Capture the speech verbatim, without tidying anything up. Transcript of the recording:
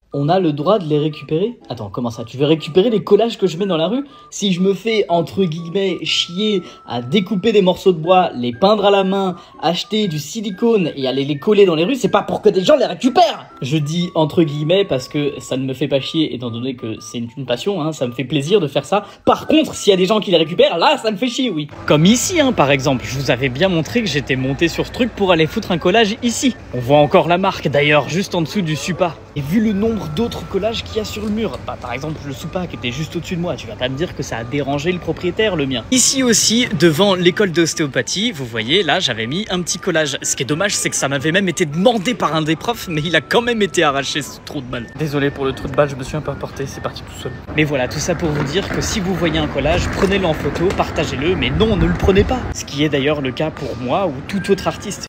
On a le droit de les récupérer? Attends, comment ça? Tu veux récupérer les collages que je mets dans la rue? Si je me fais, entre guillemets, chier à découper des morceaux de bois, les peindre à la main, acheter du silicone et aller les coller dans les rues, c'est pas pour que des gens les récupèrent! Je dis entre guillemets parce que ça ne me fait pas chier, étant donné que c'est une passion, hein, ça me fait plaisir de faire ça. Par contre, s'il y a des gens qui les récupèrent, là, ça me fait chier, oui. Comme ici, hein, par exemple, je vous avais bien montré que j'étais monté sur ce truc pour aller foutre un collage ici. On voit encore la marque, d'ailleurs, juste en dessous du Supa. Et vu le nombre d'autres collages qu'il y a sur le mur, bah, par exemple le Supa qui était juste au-dessus de moi, tu vas pas me dire que ça a dérangé le propriétaire, le mien. Ici aussi, devant l'école d'ostéopathie, vous voyez, là j'avais mis un petit collage. Ce qui est dommage, c'est que ça m'avait même été demandé par un des profs, mais il a quand même été arraché, ce trou de balle. Désolé pour le trou de balle, je me suis un peu emporté, c'est parti tout seul. Mais voilà, tout ça pour vous dire que si vous voyez un collage, prenez-le en photo, partagez-le, mais non, ne le prenez pas. Ce qui est d'ailleurs le cas pour moi ou tout autre artiste.